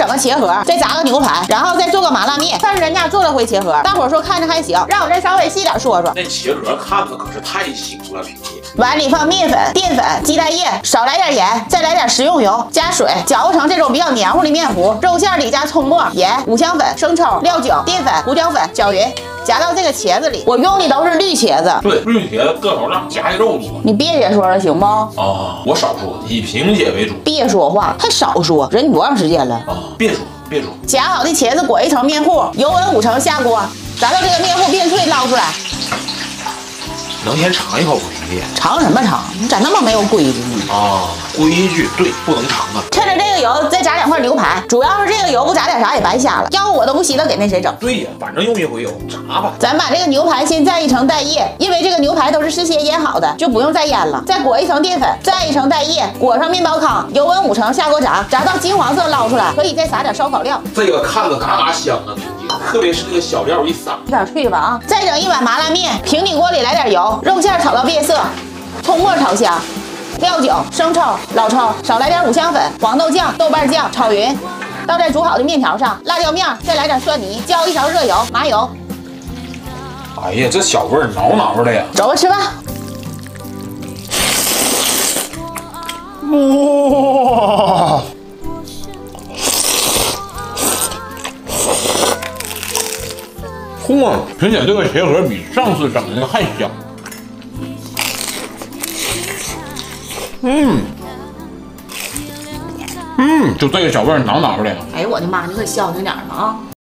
整个茄盒，再炸个牛排，然后再做个麻辣面。但是人家做了回茄盒，大伙说看着还行，让我再稍微细点说说。 那茄盒看着可是太腥了，平姐。 碗里放面粉、淀粉、鸡蛋液，少来点盐，再来点食用油，加水，搅和成这种比较黏糊的面糊。肉馅里加葱末、盐、五香粉、生抽、料酒、淀粉、胡椒粉，搅匀。夹到这个茄子里，我用的都是绿茄子。 对，绿茄子个头大，夹的肉多。 你别说了，行不？ 啊，我少说，以萍姐为主。 别说话，还少说，忍你多长时间了？ 啊，别说，别说。 夹好的茄子裹一层面糊，油温5成下锅，炸到这个面糊变脆，捞出来。 能先尝一口不，萍姐？ 尝什么尝？你咋那么没有规矩呢？ 啊，规矩对，不能尝啊。 趁着这个油再炸2块牛排，主要是这个油不炸点啥也白瞎了，要不我都不稀得给那谁整。 对呀，反正用一回油，炸吧。 咱把这个牛排先蘸一层蛋液，因为这个牛排都是事先腌好的，就不用再腌了。再裹一层淀粉，蘸一层蛋液，裹上面包糠，油温5成下锅炸，炸到金黄色捞出来，可以再撒点烧烤料。 这个看着嘎嘎香啊，萍姐，特别是这个小料一撒， 有点脆吧啊！再整一碗麻辣面，平底锅里来点油，肉馅炒到变色，葱末炒香。料酒、生抽、老抽，少来点五香粉、黄豆酱、豆瓣酱，炒匀，倒在煮好的面条上，辣椒面，再来点蒜泥，浇一勺热油、麻油。 哎呀，这小味儿挠挠的呀！ 走吧，吃吧。 哇！嚯，萍姐这个茄盒比上次整的那个还香。就这个小味儿挠挠的。 哎呦我的妈，你可消停点吧啊！